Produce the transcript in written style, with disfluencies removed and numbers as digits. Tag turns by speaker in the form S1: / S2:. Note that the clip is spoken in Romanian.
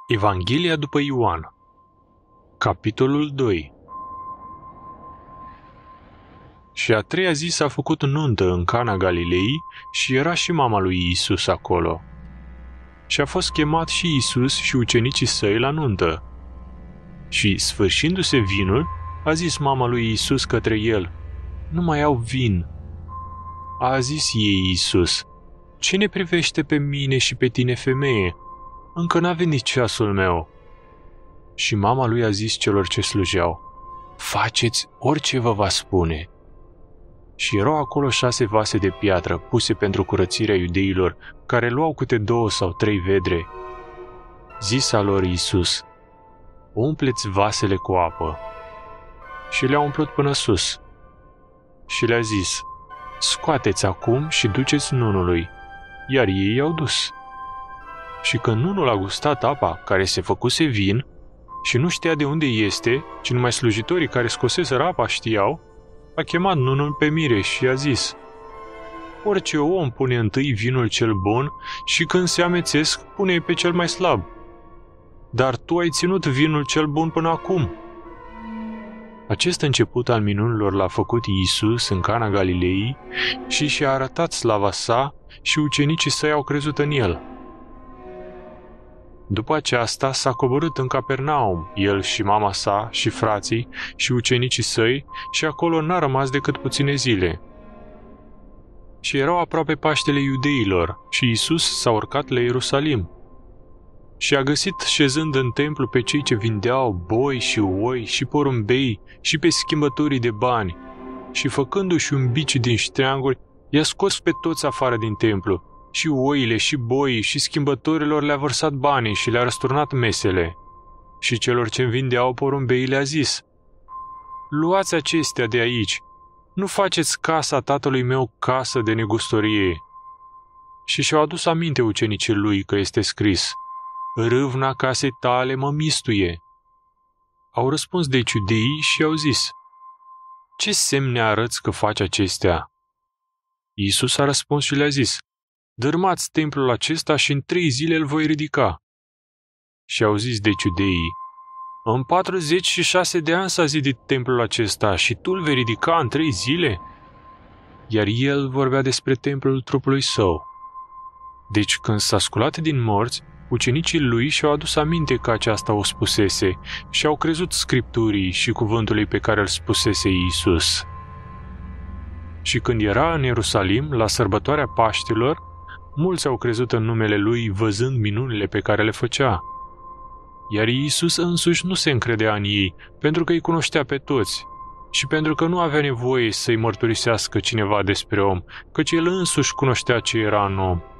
S1: Evanghelia după Ioan, capitolul 2. Și a treia zi s-a făcut nuntă în Cana Galilei și era și mama lui Iisus acolo. Și a fost chemat și Iisus și ucenicii săi la nuntă. Și, sfârșindu-se vinul, a zis mama lui Iisus către el: „Nu mai au vin.” A zis ei Iisus: „Ce ne privește pe mine și pe tine, femeie? Încă n-a venit ceasul meu.” Și mama lui a zis celor ce slujeau: „Faceți orice vă va spune.” Și erau acolo 6 vase de piatră, puse pentru curățirea iudeilor, care luau câte 2 sau 3 vedre. Zisa lor Iisus: „Umpleți vasele cu apă.” Și le-a umplut până sus. Și le-a zis: „Scoateți acum și duceți nunului.” Iar ei i-au dus. Și când nunul a gustat apa care se făcuse vin și nu știa de unde este, ci numai slujitorii care scoseseră apa știau, a chemat nunul pe mire și i-a zis: „Orice om pune întâi vinul cel bun și când se amețesc, pune pe cel mai slab. Dar tu ai ținut vinul cel bun până acum.” Acest început al minunilor l-a făcut Iisus în Cana Galilei și și-a arătat slava sa și ucenicii săi au crezut în el. După aceasta s-a coborât în Capernaum, el și mama sa și frații și ucenicii săi, și acolo n-a rămas decât puține zile. Și erau aproape Paștele iudeilor și Iisus s-a urcat la Ierusalim. Și a găsit șezând în templu pe cei ce vindeau boi și oi și porumbei și pe schimbătorii de bani, și făcându-și un bici din ștreanguri, i-a scos pe toți afară din templu, și oile și boii și schimbătorilor le-a vărsat banii și le-a răsturnat mesele. Și celor ce vindeau porumbei le-a zis: „Luați acestea de aici, nu faceți casa tatălui meu casă de negustorie.” Și și-au adus aminte ucenicii lui că este scris: „Râvna casei tale mă mistuie.” Au răspuns deci iudeii și i-au zis: „Ce semne arăți că faci acestea?” Iisus a răspuns și le-a zis: „Dărâmați templul acesta și în 3 zile îl voi ridica.” Și au zis deci iudeii: „În 46 de ani s-a zidit templul acesta și tu îl vei ridica în 3 zile?” Iar el vorbea despre templul trupului său. Deci când s-a sculat din morți, ucenicii lui și-au adus aminte că aceasta o spusese și au crezut Scripturii și cuvântului pe care îl spusese Iisus. Și când era în Ierusalim, la sărbătoarea Paștilor, mulți au crezut în numele lui văzând minunile pe care le făcea. Iar Iisus însuși nu se încredea în ei, pentru că îi cunoștea pe toți și pentru că nu avea nevoie să-i mărturisească cineva despre om, căci el însuși cunoștea ce era în om.